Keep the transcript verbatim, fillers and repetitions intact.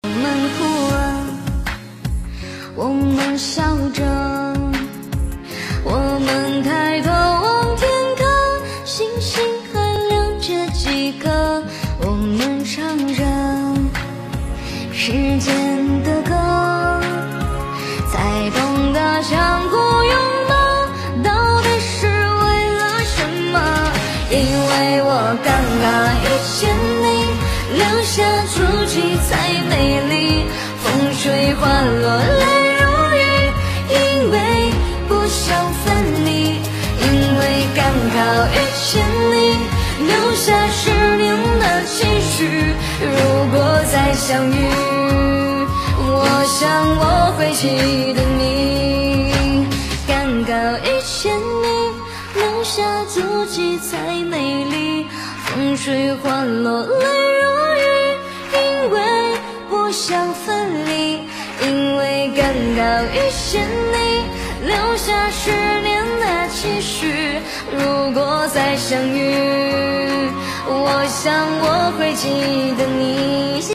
我们哭了，我们笑着，我们抬头望天空，星星还亮着几颗，我们唱着时间的歌，才懂得相互拥抱到底是为了什么。因为我刚刚遇见你，留下足迹才美丽，风吹花落泪如雨，因为不想分离。因为刚好遇见你，留下十年的期许，如果再相遇，我想我会记得你。刚好遇见你，留下足迹才美丽，风吹花落泪如雨，因为不想分离。因为刚好遇见你，留下十年的期许，如果再相遇，我想我会记得你。